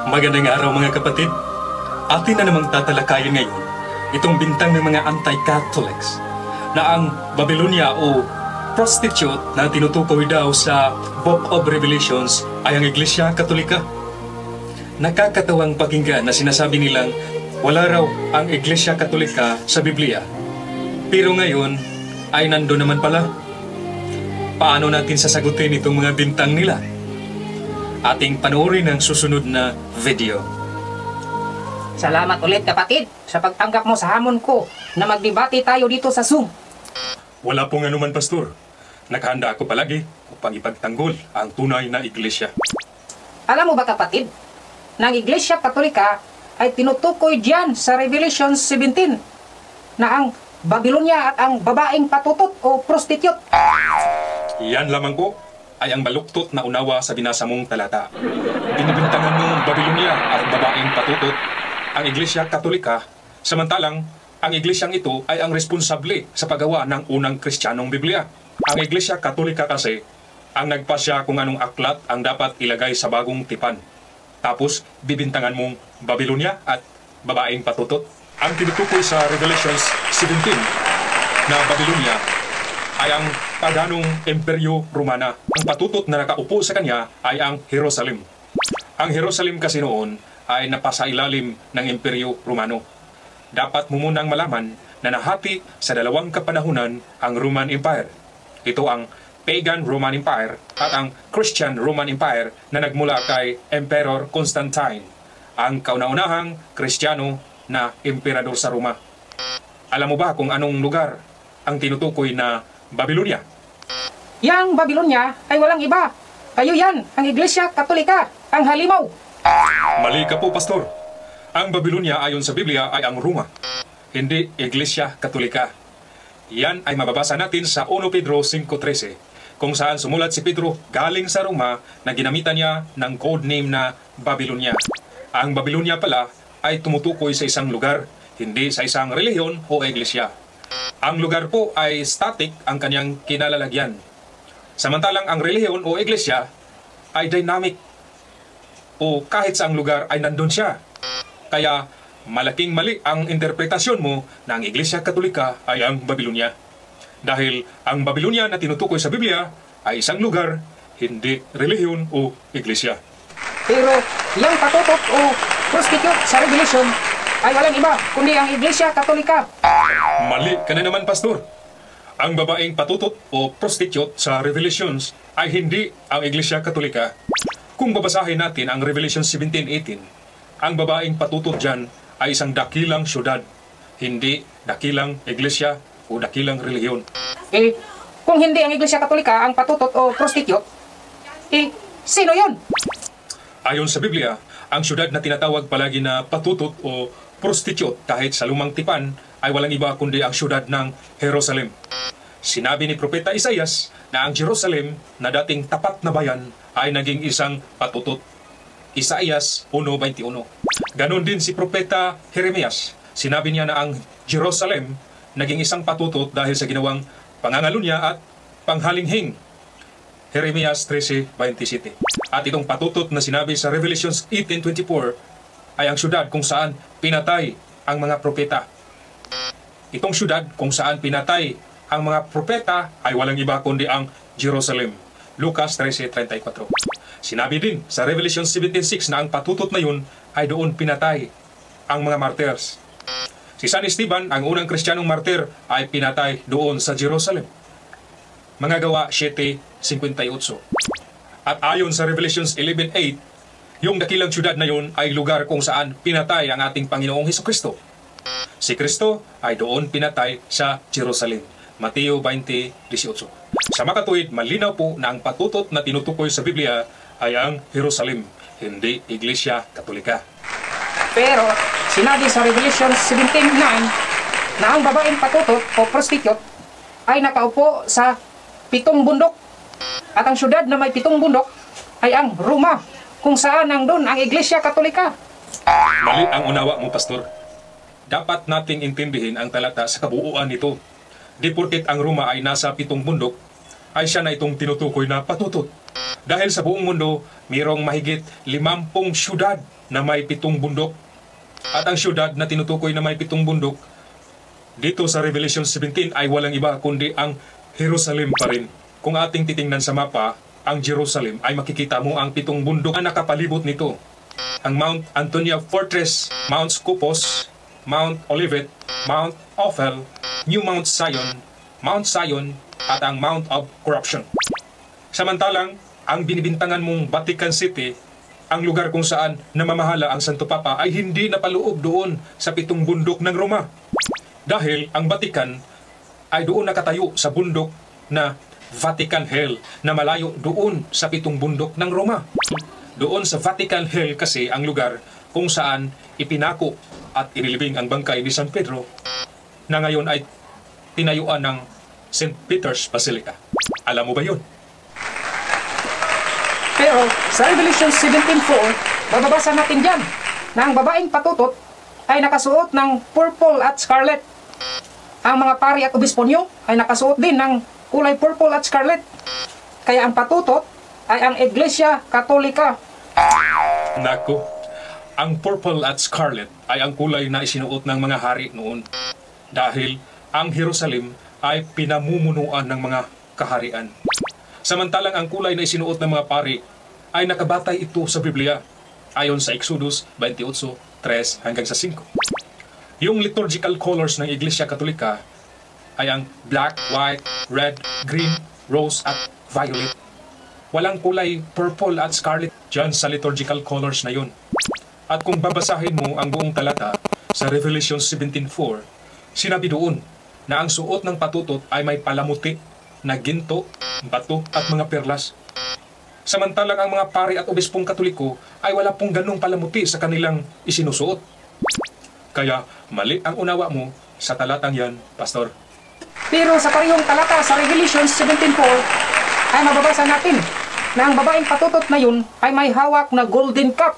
Magandang araw mga kapatid. Atin na namang tatalakayin ngayon itong bintang ng mga anti-Catholics na ang Babylonia o prostitute na tinutukoy daw sa Book of Revelations ay ang Iglesia Katolika. Nakakatawang pakinggan na sinasabi nilang wala raw ang Iglesia Katolika sa Biblia. Pero ngayon ay nandun naman pala. Paano natin sasagutin itong mga bintang nila? Ating panoorin ang susunod na video. Salamat ulit kapatid sa pagtanggap mo sa hamon ko na magdebate tayo dito sa Zoom. Wala pong anuman, Pastor. Nakahanda ako palagi upang ipagtanggol ang tunay na iglesia. Alam mo ba kapatid, na ang Iglesia Katolika ay tinutukoy diyan sa Revelation 17 na ang Babylonia at ang babaeng patutot o prostitute. Iyan lamang po ay ang baluktot na unawa sa binasa mong talata. Binibintangan mong Babylonia at babaeng patutot ang Iglesia Katolika, samantalang ang iglesyang ito ay ang responsable sa paggawa ng unang Kristiyanong Biblia. Ang Iglesia Katolika kasi ang nagpasya kung anong aklat ang dapat ilagay sa bagong tipan. Tapos bibintangan mong Babylonia at babaeng patutot. Ang tinutukoy sa Revelations 17 na Babylonia ay ang paganong Imperyo Romana. Ang patutot na nakaupo sa kanya ay ang Jerusalem. Ang Jerusalem kasi noon ay napasailalim ng Imperyo Romano. Dapat mo munang malaman na nahati sa dalawang kapanahunan ang Roman Empire. Ito ang Pagan Roman Empire at ang Christian Roman Empire na nagmula kay Emperor Constantine, ang kauna-unahang Kristiyano na emperador sa Roma. Alam mo ba kung anong lugar ang tinutukoy na Babylonia? Yang Babylonia ay walang iba. Kayo yan, ang Iglesia Katolika, ang halimaw. Mali ka po, Pastor. Ang Babylonia ayon sa Biblia ay ang Roma, hindi Iglesia Katolika. Yan ay mababasa natin sa 1 Pedro 5:13, kung saan sumulat si Pedro galing sa Roma na ginamitan niya ng code name na Babylonia. Ang Babylonia pala ay tumutukoy sa isang lugar, hindi sa isang relihiyon o iglesia. Ang lugar po ay static ang kanyang kinalalagyan. Samantalang ang relihiyon o iglesia ay dynamic, o kahit saang lugar ay nandun siya. Kaya malaking mali ang interpretasyon mo na ang Iglesia Katolika ay ang Babylonia. Dahil ang Babylonia na tinutukoy sa Biblia ay isang lugar, hindi relihiyon o iglesia. Pero yung patutot o prostitute sa Revelation ay walang iba kundi ang Iglesia Katolika. Mali ka na naman, Pastor. Ang babaeng patutot o prostitute sa Revelations ay hindi ang Iglesia Katolika. Kung babasahin natin ang Revelation 17:18, ang babaeng patutot dyan ay isang dakilang syudad, hindi dakilang iglesia o dakilang relihiyon. Kung hindi ang Iglesia Katolika ang patutot o prostitute, sino yon? Ayon sa Biblia, ang syudad na tinatawag palagi na patutot o prostitute kahit sa lumang tipan ay walang iba kundi ang syudad ng Jerusalem. Sinabi ni Propeta Isaias na ang Jerusalem na dating tapat na bayan ay naging isang patutot. Isaias 1:21. Ganon din si Propeta Jeremias. Sinabi niya na ang Jerusalem naging isang patutot dahil sa ginawang pangangalunya at panghalinghing. Jeremias 13:27. At itong patutot na sinabi sa Revelations 18:24 ay ang syudad kung saan pinatay ang mga propeta. Itong syudad kung saan pinatay ang mga propeta ay walang iba kundi ang Jerusalem. Lucas 13:34. Sinabi din sa Revelation 17:6 na ang patutot na yun ay doon pinatay ang mga martyrs. Si San Esteban, ang unang Kristiyanong martyr, ay pinatay doon sa Jerusalem. Mga Gawa 7:58. At ayon sa Revelations 11:8, yung dakilang syudad na yun ay lugar kung saan pinatay ang ating Panginoong Hesukristo. Si Kristo ay doon pinatay sa Jerusalem. Mateo 20:18. Sa makatuwid, malinaw po na ang patutot na tinutukoy sa Biblia ay ang Jerusalem, hindi Iglesia Katolika. Pero sinabi sa Revelation 17:9 na ang babaeng patutot o prostitute ay nakaupo sa 7 bundok. At ang syudad na may 7 bundok ay ang Roma, kung saan nandun ang Iglesia Katolika. Mali ang unawa mo, Pastor. Dapat nating intindihin ang talata sa kabuuan nito. Di porket ang Roma ay nasa 7 bundok, ay siya na itong tinutukoy na patutot. Dahil sa buong mundo, mayroong mahigit 50 syudad na may 7 bundok. At ang syudad na tinutukoy na may 7 bundok dito sa Revelation 17 ay walang iba kundi ang Jerusalem pa rin. Kung ating titingnan sa mapa, ang Jerusalem ay makikita mo ang 7 bundok na nakapalibot nito. Ang Mount Antonia Fortress, Mount Scopus, Mount Olivet, Mount Ophel, New Mount Zion, at ang Mount of Corruption. Samantalang, ang binibintangan mong Vatican City, ang lugar kung saan namamahala ang Santo Papa, ay hindi napaloob doon sa 7 bundok ng Roma. Dahil ang Vatican ay doon nakatayo sa bundok na Vatican Hill na malayo doon sa 7 bundok ng Roma. Doon sa Vatican Hill kasi ang lugar kung saan ipinako at inilibing ang bangkay ni San Pedro na ngayon ay tinayuan ng St. Peter's Basilica. Alam mo ba yun? Pero sa Revelation 17:4, mababasa natin dyan na ang babaeng patutot ay nakasuot ng purple at scarlet. Ang mga pari at obisponyo ay nakasuot din ng kulay purple at scarlet. Kaya ang patutot ay ang Iglesia Katolika. Nako, ang purple at scarlet ay ang kulay na isinuot ng mga hari noon. Dahil ang Jerusalem ay pinamumunuan ng mga kaharian. Samantalang ang kulay na isinuot ng mga pari ay nakabatay ito sa Biblia ayon sa Exodus 28:3 hanggang sa 5. Yung liturgical colors ng Iglesia Katolika ay ang black, white, red, green, rose at violet. Walang kulay purple at scarlet dyan sa liturgical colors na yun. At kung babasahin mo ang buong talata sa Revelation 17:4, sinabi doon na ang suot ng patutot ay may palamuti na ginto, bato at mga perlas. Samantalang ang mga pari at obispong Katoliko ay wala pong ganong palamuti sa kanilang isinusuot. Kaya mali ang unawa mo sa talatang yan, Pastor. Pero sa parehong talata sa Revelation 17:4 ay mababasa natin na ang babaeng patutot na yun ay may hawak na golden cup.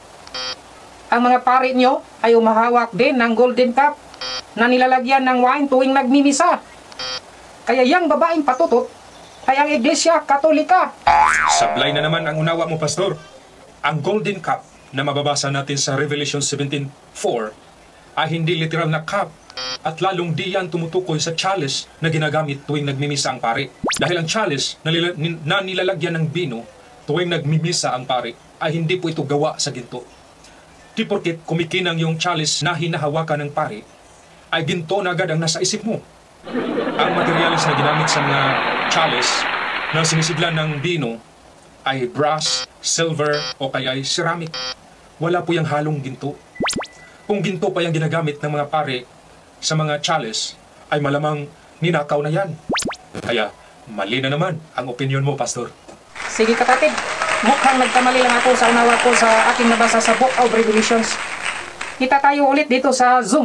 Ang mga pari nyo ay umahawak din ng golden cup na nilalagyan ng wine tuwing nagmimisa. Kaya yang babaeng patutot ay ang Iglesia Katolika. Sablay na naman ang unawa mo, Pastor. Ang golden cup na mababasa natin sa Revelation 17:4 ay hindi literal na cup at lalong di yan tumutukoy sa chalice na ginagamit tuwing nagmimisa ang pari. Dahil ang chalice na nilalagyan ng bino tuwing nagmimisa ang pari ay hindi po ito gawa sa ginto. Di porket kumikinang yung chalice na hinahawakan ng pari ay ginto na agad ang nasa isip mo. Ang materials na ginamit sa mga chalice na sinisiglan ng bino ay brass, silver o kaya ay ceramic. Wala po yung halong ginto. Kung ginto pa yung ginagamit ng mga pare sa mga chalice, ay malamang ninakaw na yan. Kaya mali na naman ang opinion mo, Pastor. Sige kapatid, mukhang nagkamali lang ako sa unawa ko sa aking nabasa sa Book of Revelations. Kita tayo ulit dito sa Zoom.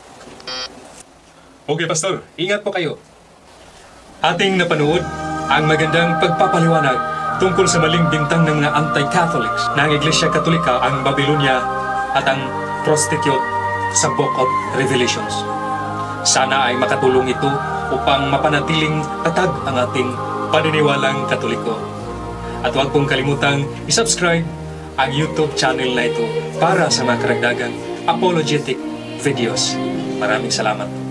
Okay, Pastor. Ingat po kayo. Ating napanood ang magandang pagpapaliwanag tungkol sa maling bintang ng mga anti-Catholics na ang Iglesia Katolika, ang Babylonia at ang prostitute sa Book of Revelations. Sana ay makatulong ito upang mapanatiling tatag ang ating paniniwalang Katoliko. At huwag pong kalimutang isubscribe ang YouTube channel na ito para sa mga karagdagang apologetic videos. Maraming salamat.